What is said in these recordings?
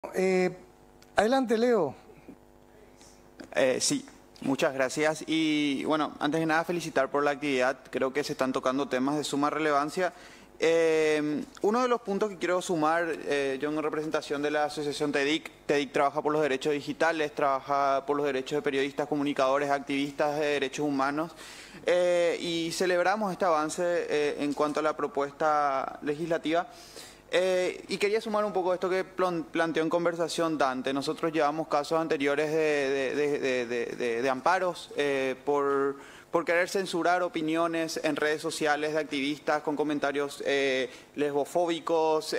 Adelante, Leo. Sí, muchas gracias. Y bueno, antes de nada felicitar por la actividad. Creo que se están tocando temas de suma relevancia. Uno de los puntos que quiero sumar, yo en representación de la asociación TEDIC trabaja por los derechos digitales, trabaja por los derechos de periodistas, comunicadores, activistas de derechos humanos, y celebramos este avance en cuanto a la propuesta legislativa. Y quería sumar un poco esto que planteó en conversación Dante. Nosotros llevamos casos anteriores de amparos por querer censurar opiniones en redes sociales de activistas con comentarios lesbofóbicos,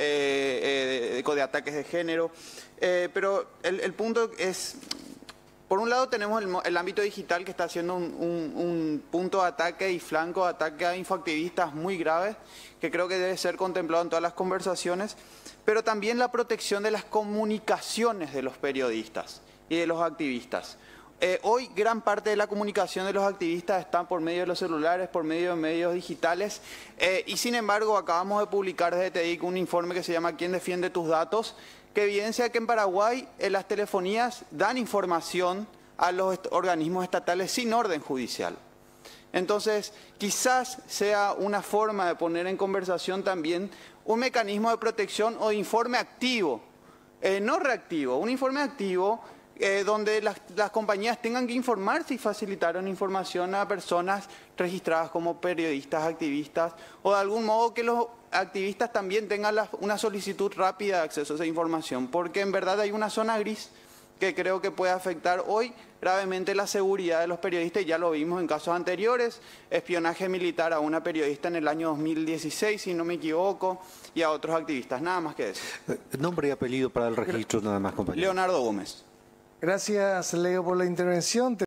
de ataques de género. Pero el punto es... Por un lado tenemos el ámbito digital que está haciendo un punto de ataque y flanco de ataque a infoactivistas muy graves, que creo que debe ser contemplado en todas las conversaciones, pero también la protección de las comunicaciones de los periodistas y de los activistas. Hoy gran parte de la comunicación de los activistas está por medio de los celulares, por medio de medios digitales, y sin embargo acabamos de publicar desde TEDIC un informe que se llama ¿Quién defiende tus datos?, que evidencia que en Paraguay las telefonías dan información a los organismos estatales sin orden judicial. Entonces, quizás sea una forma de poner en conversación también un mecanismo de protección o de informe activo, no reactivo, un informe activo donde las compañías tengan que informar si facilitaron información a personas registradas como periodistas, activistas, o de algún modo que los activistas también tengan una solicitud rápida de acceso a esa información, porque en verdad hay una zona gris que creo que puede afectar hoy gravemente la seguridad de los periodistas, y ya lo vimos en casos anteriores, espionaje militar a una periodista en el año 2016, si no me equivoco, y a otros activistas. Nada más que decir. Nombre y apellido para el registro, nada más, compañero. Leonardo Gómez. Gracias, Leo, por la intervención.